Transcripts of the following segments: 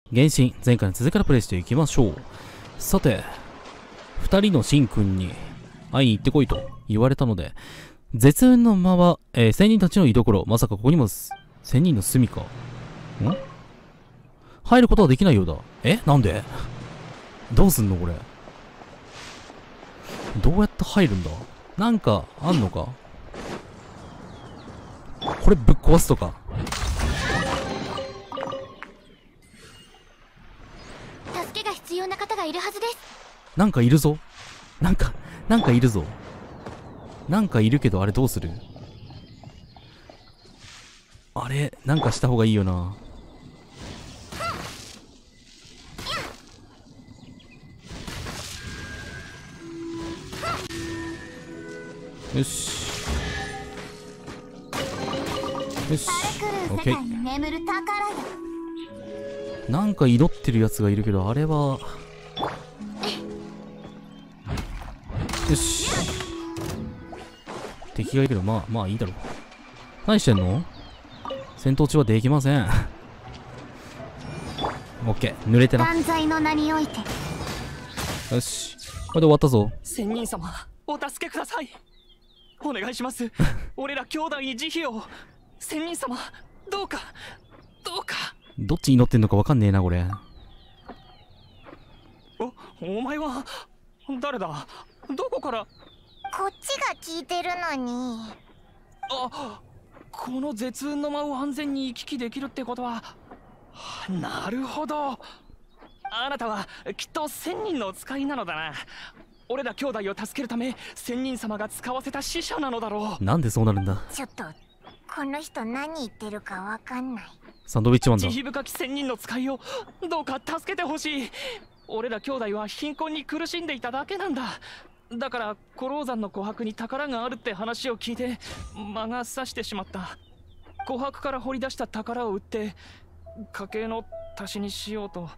原神、前回の続きからプレイしていきましょう。さて、二人のシンくんに会いに行ってこいと言われたので、絶運の間は、仙人たちの居所。まさかここにも仙人の住みか。入ることはできないようだ。なんでどうすんのこれ。どうやって入るんだ。なんかあんのか。これぶっ壊すとか。 助けが必要な方がいるはずです。 なんかいるぞ。なんかいるぞ。なんかいるけど、あれどうする？あれ、なんかした方がいいよな。よし。よし。オッケー。なんか祈ってるやつがいるけど、あれは。よし。敵がいるけど、まあいいだろう。何してんの？戦闘中はできません。オッケー、濡れてな。 断罪の名において。 よし。これで終わったぞ。 仙人様、お助けください。お願いします。俺ら兄弟に慈悲を。仙人様、どうか。 どっちに祈ってんのかわかんねえな、これ。 お前は誰だ？どこから？ こっちが聞いてるのに。 この絶運の間を安全に行き来できるってことは、なるほど。あなたはきっと仙人の使いなのだな。俺ら兄弟を助けるため仙人様が使わせた使者なのだろう。 なんでそうなるんだ。 ちょっとこの人何言ってるかわかんない。 サンドウィッチマンだ。 慈悲深き仙人の使いをどうか助けてほしい。俺ら兄弟は貧困に苦しんでいただけなんだ。だから古老山の琥珀に宝があるって話を聞いて魔が差してしまった。琥珀から掘り出した宝を売って家計の足しにしようと。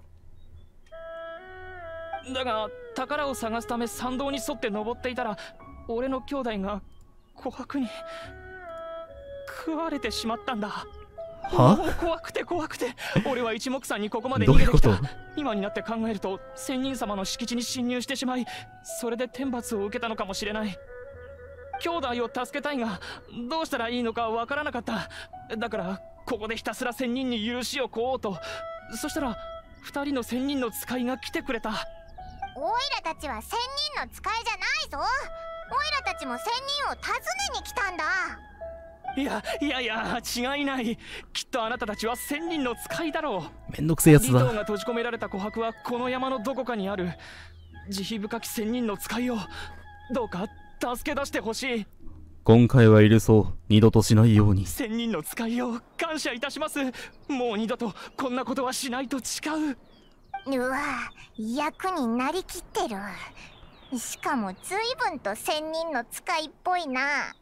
だが宝を探すため山道に沿って登っていたら、俺の兄弟が琥珀に食われてしまったんだ。 は？ 怖くて俺は一目散にここまで逃げてきた。 どういうこと？ 今になって考えると仙人様の敷地に侵入してしまい、それで天罰を受けたのかもしれない。兄弟を助けたいがどうしたらいいのかわからなかった。だからここでひたすら仙人に許しを請おうと。そしたら二人の仙人の使いが来てくれた。 オイラたちは仙人の使いじゃないぞ。オイラたちも仙人を訪ねに来たんだ。 いや違いない。きっとあなたたちは仙人の使いだろう。 めんどくせえやつだ。 リトーが閉じ込められた琥珀はこの山のどこかにある。慈悲深き仙人の使いをどうか助け出してほしい。 今回は許そう。二度としないように。 仙人の使いを感謝いたします。もう二度とこんなことはしないと誓う。 うわ、役になりきってる。しかも随分と仙人の使いっぽいな。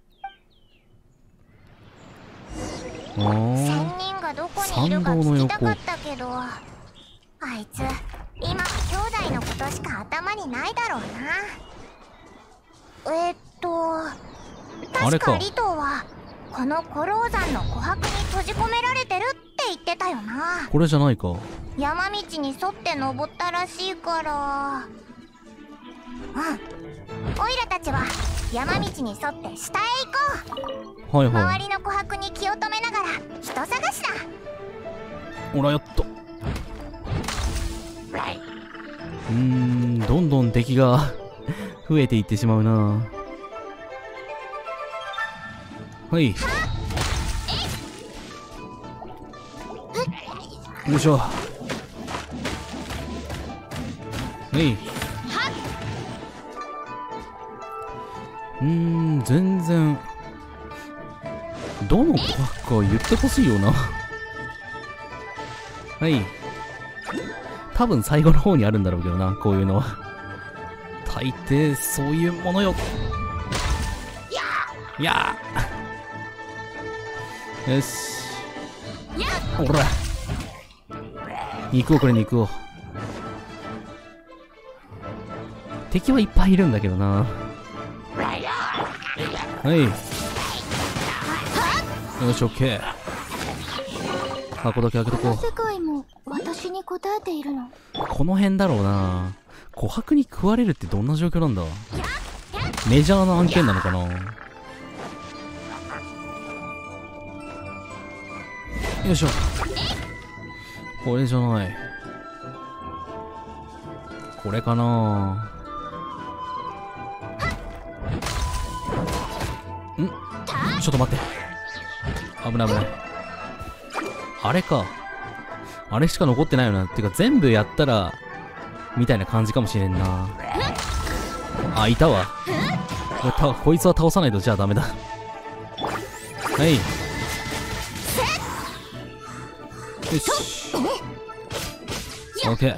仙人がどこにいるか聞きたかったけど、あいつ今は兄弟のことしか頭にないだろうな。確かリトーはこの古老山の琥珀に閉じ込められてるって言ってたよな。 これじゃないか。 山道に沿って登ったらしいから。オイラたちは山道に沿って下へ行こう。 はいはい。 周りの琥珀に気を止めながら人探しだ。 ほらやっと。どんどん敵が増えていってしまうな。はい。よいしょ。はい。全然どの琥珀か言ってほしいよな。はい。多分最後の方にあるんだろうけどな、こういうのは。大抵そういうものよ。やーよし。ほら肉をこれ肉を。敵はいっぱいいるんだけどな。はい。よし、オッケー。箱だけ開けとこう。 世界も私に答えているの？ この辺だろうな。琥珀に食われるってどんな状況なんだ。メジャーな案件なのかな。よいしょ。これじゃない。これかな。ちょっと待って。危ない危ない。あれか。あれしか残ってないよな。ってか全部やったら、みたいな感じかもしれんな。あ、いたわ。こいつは倒さないとじゃあダメだ。はい。よし。オッケー。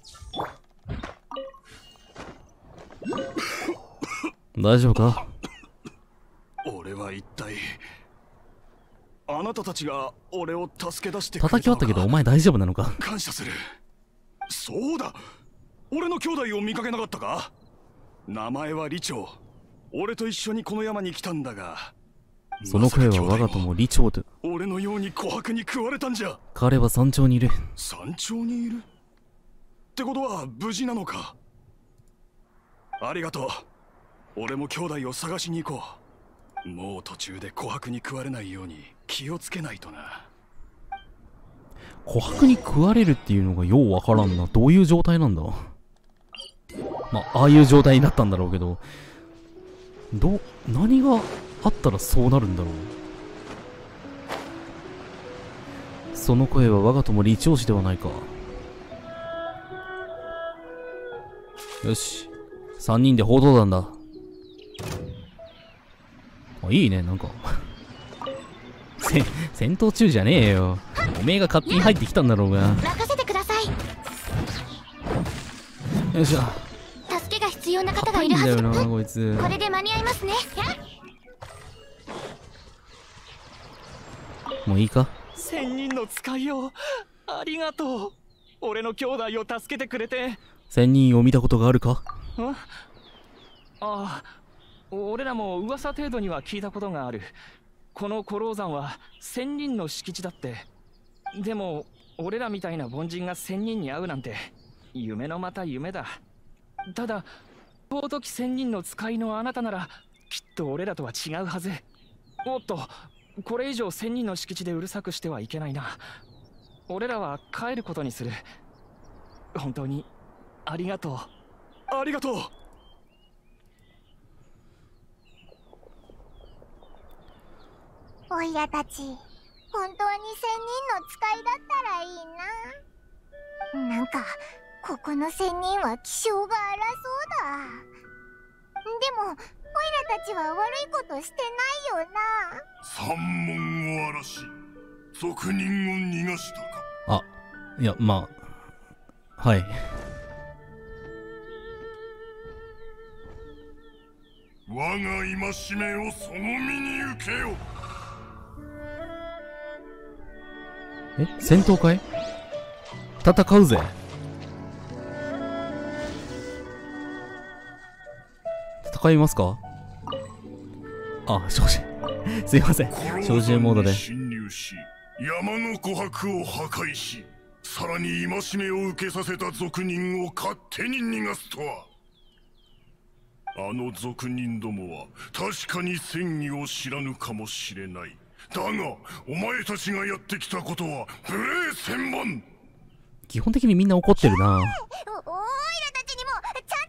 大丈夫か？ 俺は一体あなたたちが俺を助け出してくれたのか。 叩き割ったけどお前大丈夫なのか？ 感謝する。そうだ、俺の兄弟を見かけなかったか？名前は李長。俺と一緒にこの山に来たんだが、 その声は我が友李長と。 俺のように琥珀に食われたんじゃ。 彼は山頂にいる。 山頂にいるってことは無事なのか？ありがとう。俺も兄弟を探しに行こう。もう途中で琥珀に食われないように気をつけないとな。 琥珀に食われるっていうのがようわからんな。どういう状態なんだ。まあ、ああいう状態になったんだろうけど、何があったらそうなるんだろう。その声は我が友李長氏ではないか。よし。3人で報道団だ。あ、いいね、なんか。戦闘中じゃねえよ。おめえが勝手に入ってきたんだろうが。 任せてください。 よいしょ。 助けが必要な方がいるはずだよな、こいつ。 これで間に合いますね。 もういいか？ 千人の使いよ、ありがとう。俺の兄弟を助けてくれて。 仙人を見たことがあるか？ ああ、俺らも噂程度には聞いたことがある。この古老山は千人の敷地だって。でも俺らみたいな凡人が千人に会うなんて夢のまた夢だ。ただ尊き千人の使いのあなたならきっと俺らとは違うはず。おっと、これ以上千人の敷地でうるさくしてはいけないな。俺らは帰ることにする。本当にありがとう。 ありがとう。 おいらたち、本当に千人の使いだったらいいな。なんかここの仙人は気性が荒そうだ。でもオイラたちは悪いことしてないよな。 山門を荒らし賊人を逃がしたか。 あ、いや、まあ、はい。 我が戒めをその身に受けよ。 え、戦闘かい？戦うぜ。戦いますか？あ、照準。すいません。照準モードで。 侵入し、山の琥珀を破壊し、さらに戒めを受けさせた賊人を勝手に逃がすとは。あの賊人どもは確かに戦意を知らぬかもしれない。だがお前たちがやってきたことは無礼千万。 基本的にみんな怒ってるな。 おいらたちにもちゃんと理由があ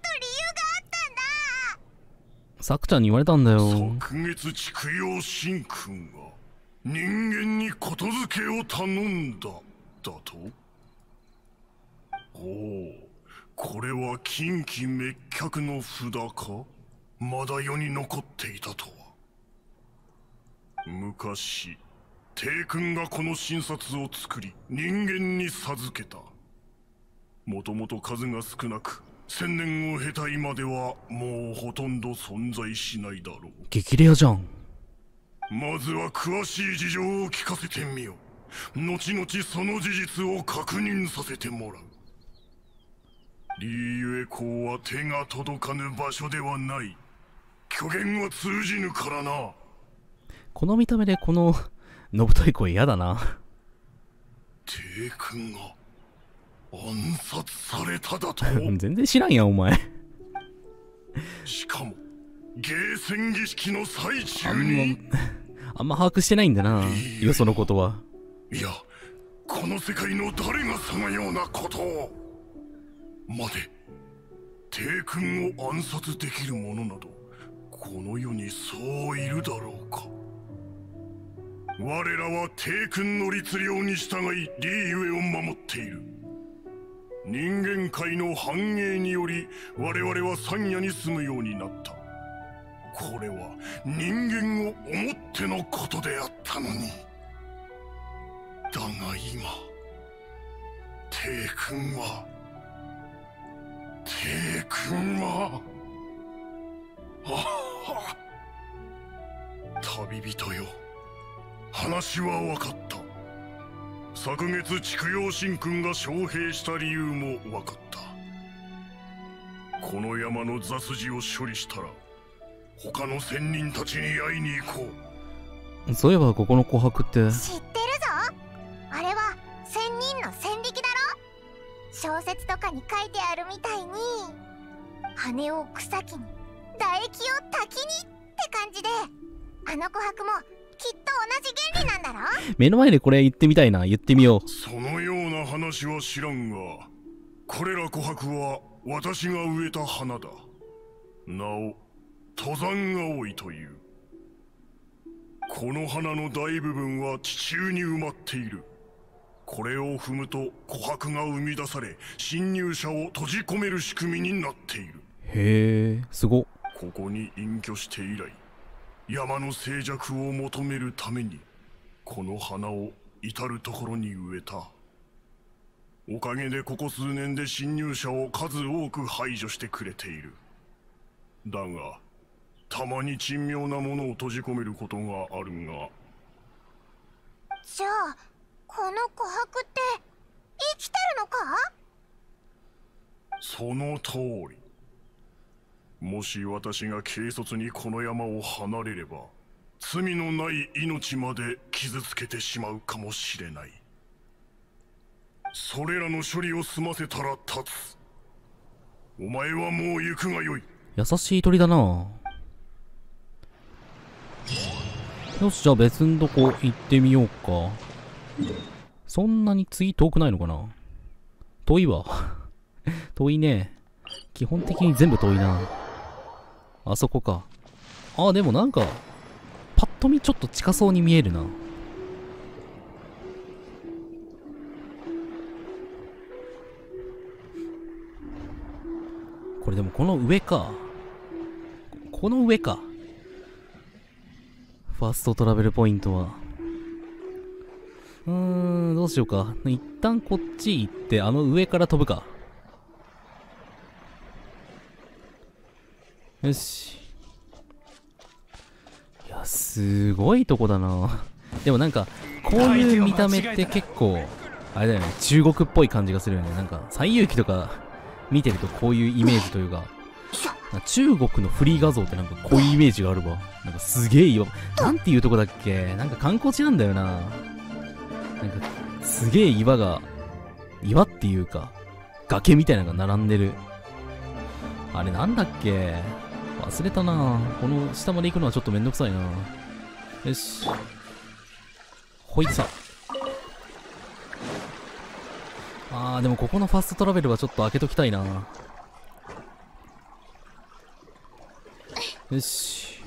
ったんだ。 さくちゃんに言われたんだよ。 即月畜養神君が人間にことづけを頼んだだと。おお、これは近畿滅却の札か。まだ世に残っていたとは。昔帝君がこの神札を作り人間に授けた。もともと数が少なく1000年を経た今ではもうほとんど存在しないだろう。 激レアじゃん。 まずは詳しい事情を聞かせてみよ。後々その事実を確認させてもらう。リーユエ公は手が届かぬ場所ではない。虚言は通じぬからな。 この見た目でこののぶとい声嫌だな。 帝君が暗殺されただと全然知らんやん、お前。 しかも芸戦儀式の最中にあんま把握してないんだな、よそのことは。 いや、この世界の誰がそのようなことを。まで帝君を暗殺できる者などこの世にそういるだろうか。我らは帝君の律令に従いリーユエを守っている。人間界の繁栄により我々は山野に住むようになった。これは人間を思ってのことであったのに。だが今帝君は旅人よ、話は分かった。昨月筑陽神君が招聘した理由も分かった。この山の雑事を処理したら他の仙人たちに会いに行こう。そういえばここの琥珀って知ってるぞ。あれは仙人の戦力だろ。小説とかに書いてあるみたいに羽を草木に唾液を滝にって感じで、あの琥珀もきっと同じ原理なんだろ。 目の前でこれ言ってみたいな。言ってみよう。 そのような話は知らんが、これら琥珀は私が植えた花だ。なお登山葵という。この花の大部分は地中に埋まっている。これを踏むと琥珀が生み出され侵入者を閉じ込める仕組みになっている。 へえ、すご。 ここに隠居して以来、山の静寂を求めるためにこの花を至る所に植えた。おかげでここ数年で侵入者を数多く排除してくれている。だがたまに珍妙なものを閉じ込めることがあるが。 じゃあこの琥珀って生きてるのか？ その通り。もし私が軽率にこの山を離れれば罪のない命まで傷つけてしまうかもしれない。それらの処理を済ませたら立つ。お前はもう行くがよい。 優しい鳥だな。よし、じゃあ別のとこ行ってみようか。そんなに次遠くないのかな。遠いわ。遠いね。基本的に全部遠いな。あそこか。あ、でもなんかパッと見ちょっと近そうに見えるな。これでもこの上か。この上か。ファーストトラベルポイントは。どうしようか。一旦こっち行って、あの上から飛ぶか。よし。いや、すごいとこだな。でもなんか、こういう見た目って結構、あれだよね、中国っぽい感じがするよね。なんか、西遊記とか見てるとこういうイメージというか、中国のフリー画像ってなんかこういうイメージがあるわ。なんかすげえ岩、なんていうとこだっけ？なんか観光地なんだよな。なんか、すげえ岩っていうか、崖みたいなのが並んでる。あれなんだっけ？忘れたな。この下まで行くのはちょっとめんどくさいな。よし。ほいさ。でもここのファストトラベルはちょっと開けときたいな。よし。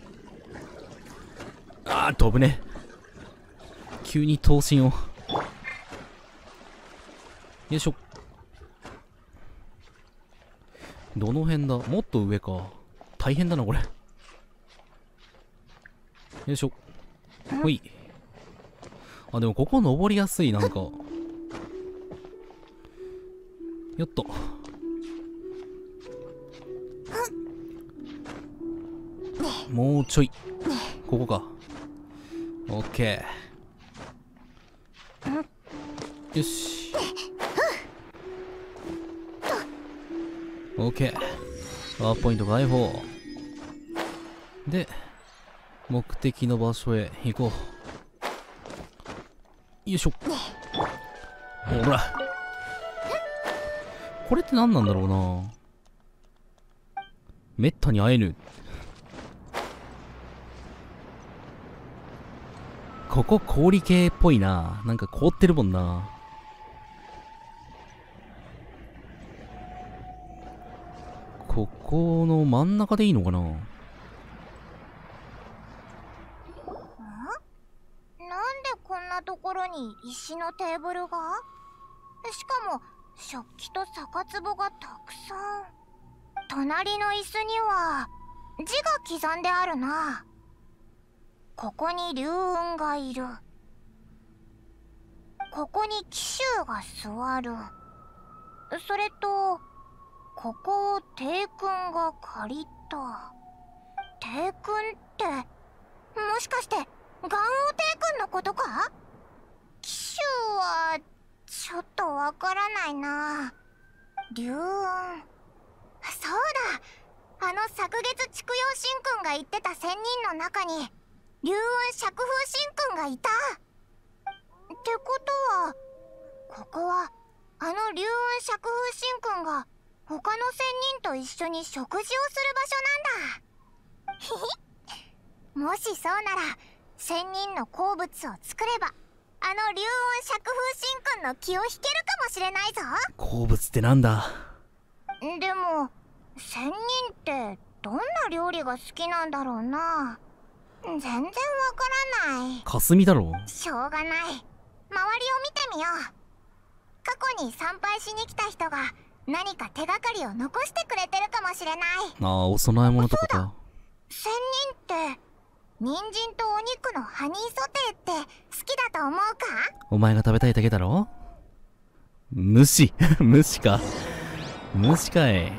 飛ぶね。急に頭身を。よいしょ。どの辺だ？もっと上か。大変だな、これ。よいしょ。ほい。でもここ登りやすい、なんか。よっと。もうちょい。ここか。オッケー。よし。オッケー。パワーポイント解放。で、目的の場所へ行こう。よいしょ。ほら。 これって何なんだろうな。めったに会えぬ。ここ氷系っぽいな。なんか凍ってるもんな。ここの真ん中でいいのかな。 なんでこんなところに石のテーブルが？しかも食器と酒壺がたくさん。隣の椅子には字が刻んであるな。ここに龍雲がいる。ここに騎衆が座る。それとここを帝君が借りた。帝君ってもしかして元王帝君のことか？騎衆はちょっとわからないな。龍雲、そうだ、昨月筑陽神君が言ってた仙人の中に龍雲釈風神君がいたってことは、ここは龍雲釈風神君が他の仙人と一緒に食事をする場所なんだ。もしそうなら仙人の好物を作れば龍雲釈風神君の気を引けるかもしれないぞ。 好物ってなんだ。 でも仙人ってどんな料理が好きなんだろうな。全然わからない。 霞だろ。 しょうがない。周りを見てみよう。過去に参拝しに来た人が何か手がかりを残してくれてるかもしれない。 ああ、お供え物とかか。 仙人って人参とお肉のハニーソテーって好きだと思うか？ お前が食べたいだけだろ。無視無視か。無視かい。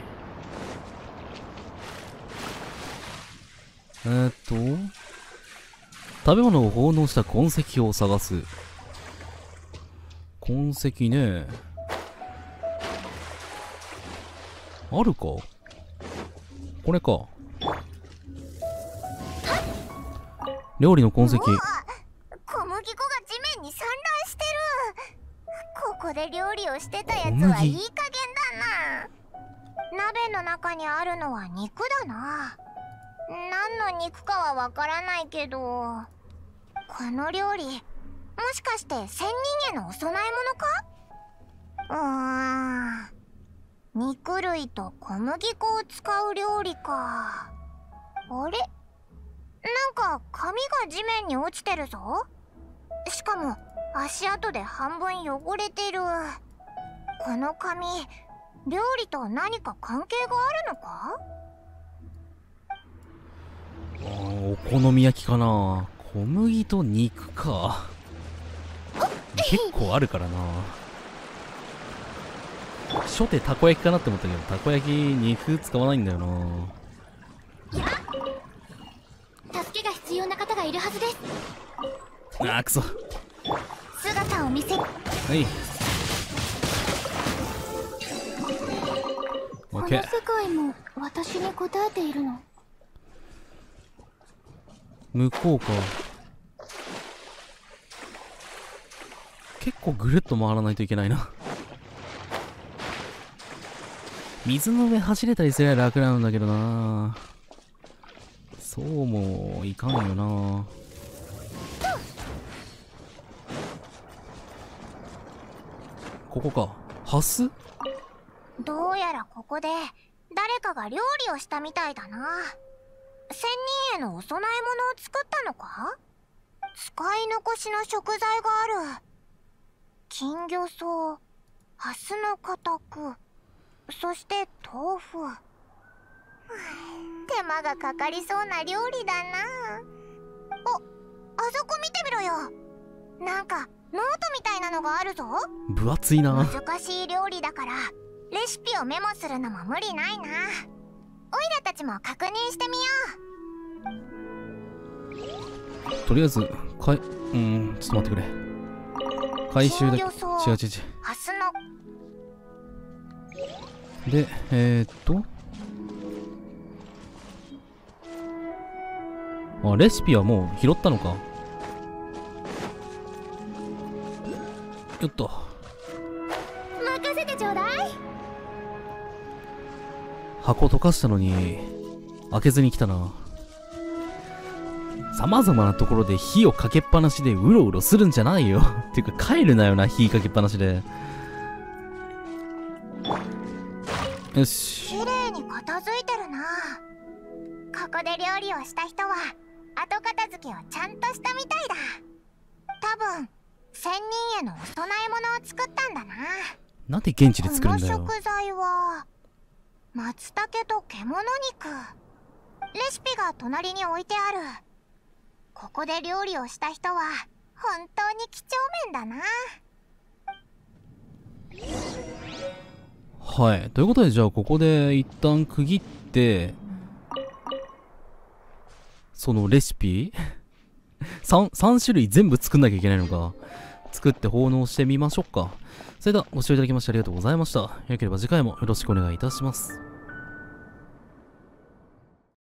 食べ物を奉納した痕跡を探す。痕跡ね。あるか？これか。料理の痕跡。 小麦粉が地面に散乱してる。ここで料理をしてたやつはいい加減だな。鍋の中にあるのは肉だな。何の肉かはわからないけど、この料理もしかして仙人へのお供え物か？肉類と小麦粉を使う料理か。あれ？なんか紙が地面に落ちてるぞ。しかも足跡で半分汚れてる。この紙、料理と何か関係があるのか？ お好み焼きかな。小麦と肉か。結構あるからな。初手たこ焼きかなって思ったけど、たこ焼き肉使わないんだよな。 助けが必要な方がいるはずです。 あーくそ。 姿を見せ。 はい。オッケー。 この世界も私に答えているの？ 向こうか。結構ぐるっと回らないといけないな。水の上走れたりすれば楽なんだけどな。そうもいかんよな。ここか。ハス？ どうやらここで誰かが料理をしたみたいだな。仙人へのお供え物を作ったのか？使い残しの食材がある。金魚草、ハスの固く、そして豆腐。手間がかかりそうな料理だな。あそこ見てみろよ。なんかノートみたいなのがあるぞ。 分厚いな。 難しい料理だからレシピをメモするのも無理ないな。オイラたちも確認してみよう。とりあえずちょっと待ってくれ。回収だけ。違う。 ハスのでレシピはもう拾ったのか。よっと。 任せてちょうだい。 箱溶かしたのに、開けずに来たな。様々なところで火をかけっぱなしでうろうろするんじゃないよ。っていうか帰るなよな、火かけっぱなしで。よし。 綺麗に片付いてるな。ここで料理をした人は後片付けをちゃんとしたみたいだ。多分仙人へのお供え物を作ったんだな。 なんで現地で作るんだよ。 この食材は松茸と獣肉。レシピが隣に置いてある。ここで料理をした人は本当に几帳面だな。 はい。ということで、じゃあここで一旦区切って、そのレシピ3種類全部作んなきゃいけないのか。作って奉納してみましょうか。それではご視聴いただきましてありがとうございました。よければ次回もよろしくお願いいたします。